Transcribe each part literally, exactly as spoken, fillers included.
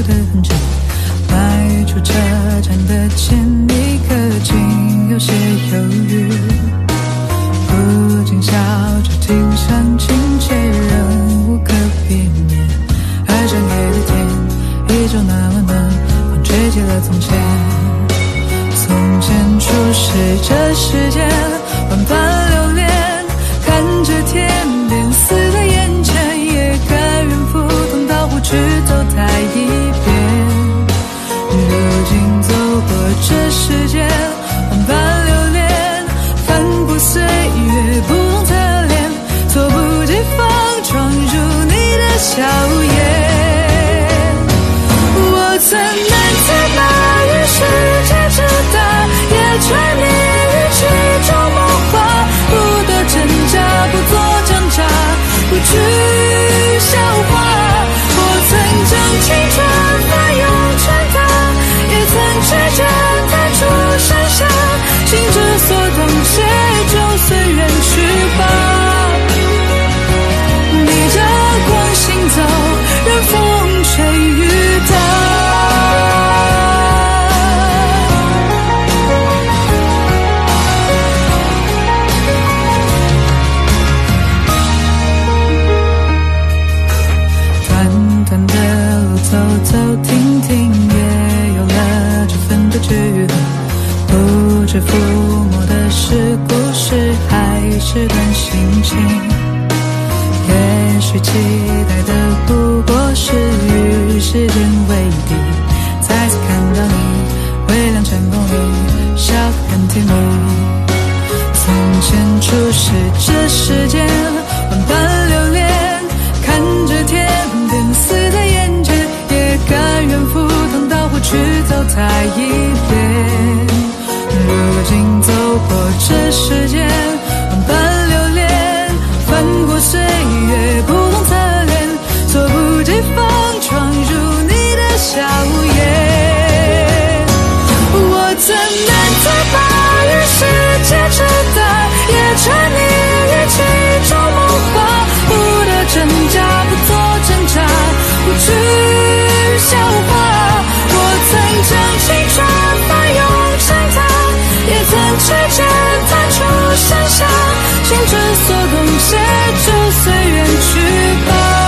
的痕迹，迈出车站的前一刻竟有些犹豫，不禁笑着听上情节，仍无可避免。而深黑的天依旧那么暖，风吹起了从前。从前初识这世间，万般留恋，看着天边似在眼前，也甘愿赴汤蹈火去走它一遍。如今走过这世间，万般留恋，翻过岁月不同侧脸，猝不及防闯入你的笑颜。我曾难猜那与世界之大，也沉溺于其中梦话，不多挣扎，不做挣扎，不去消化。我曾将青春翻涌成她，也曾去践踏出盛夏，心之所动，且就随缘去吧。逆着光行走，任风吹雨打。走走停停，也有了这份的距离，不知抚摸的是故事还是段心情。也许期待的不过是与时间为敌，再次看到你微亮晨光里笑得很甜蜜。从前初识这世间，万般留恋，看着天边似在眼前，甘愿赴汤蹈火去走它一遍。如今走过这世间，万般留恋，翻过岁月不同侧脸，猝不及防闯入你的笑颜。我怎难自拔于世界之大，也沉溺于其中梦话，不得挣扎，不做挣扎，不去消化。我曾将青春翻涌成她，也曾去践踏出盛夏，心之所动，且就随缘去吧。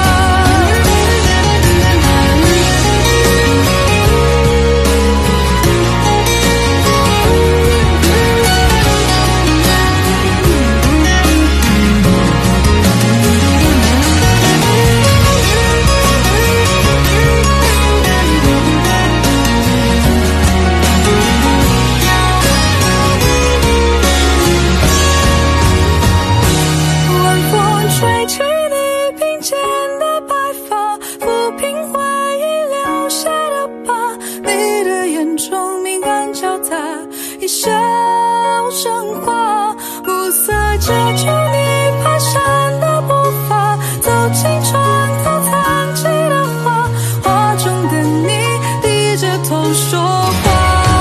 一笑生花，暮色遮住你蹒跚的步伐，走进床头藏起的花，画中的你低着头说话。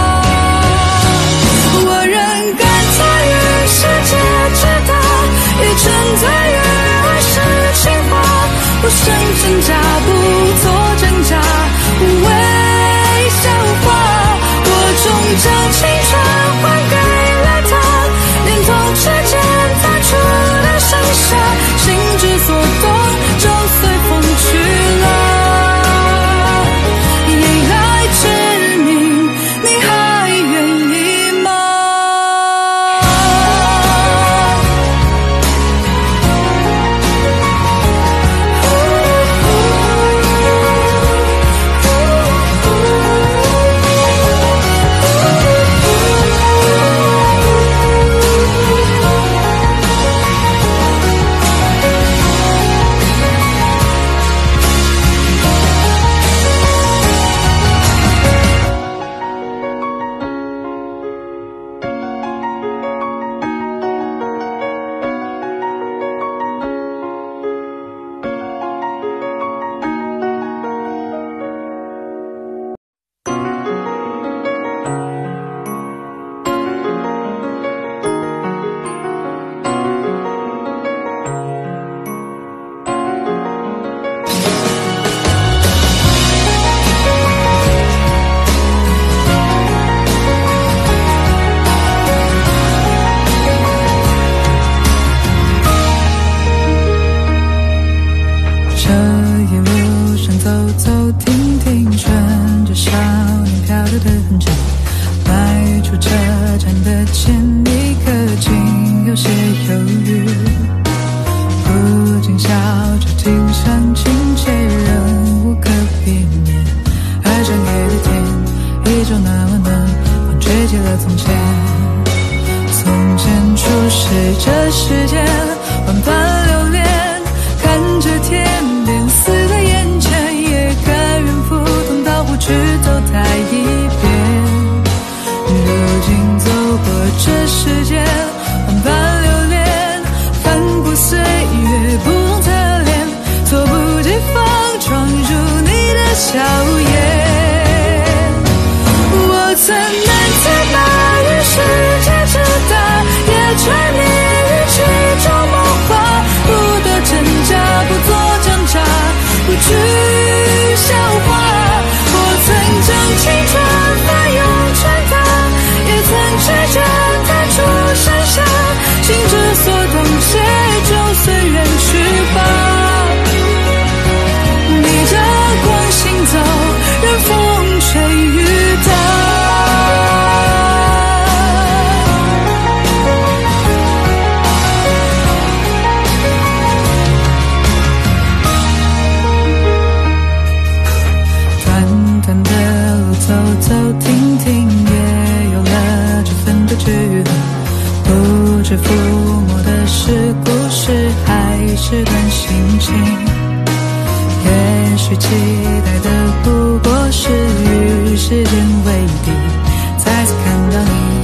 我仍敢参与世界之大，也沉醉于儿时情话，不生挣扎，不做挣扎，不为笑话。我终将青春还走停停，顺着少年漂流的痕迹，迈出车站的前一刻，竟有些犹豫，不禁笑着挺上亲切，仍无可避免。而整夜的天依旧那么暖，风吹起了从前。从前初识这世间，万般留恋，看着天边似在眼前，也甘愿赴汤蹈火去走它一遍。如今走过这世间，万般留恋，翻过岁月不同侧脸，猝不及防闯入你的笑颜。我曾难猜那与世界之大，也沉溺于其中梦话，不得挣扎，不做挣扎，不去消化。我曾将青春翻涌成她，也曾指尖弹出盛夏，心之所动，且就随缘去吧。逆着光行走，任风吹雨打。走走停停，也有了这份的距离，不知抚摸的是故事，还是段心情。也许期待的不过是与时间为敌，再次看到你